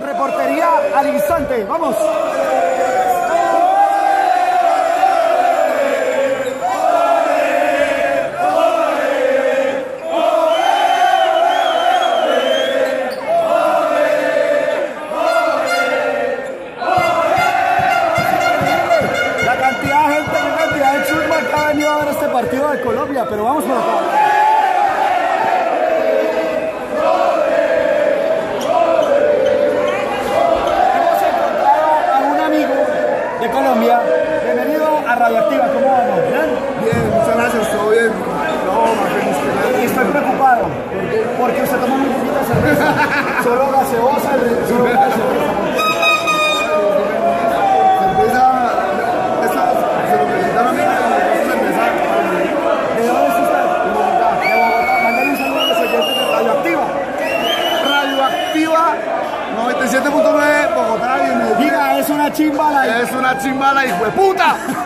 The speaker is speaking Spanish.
Reportería al instante. ¡Vamos! La cantidad de gente, la cantidad de chusma que ha venido a ver este partido de Colombia, pero vamos por acá. De Colombia, bienvenido a Radioactiva, ¿cómo vamos? ¿Bien? Bien, muchas gracias, todo bien. No, más feliz que nada. Estoy preocupado, porque usted toma muy poquita cerveza, solo gaseosa, solo gaseosa. Cerveza, esta se lo presentaron a mí, cerveza. ¿De dónde es usted? De Bogotá. De Bogotá, mándale un saludo a los oyentes de Radioactiva. Radioactiva 97.9, Bogotá y Medellín. Diga, es una chimbala. Es una chimbala, hijo de puta.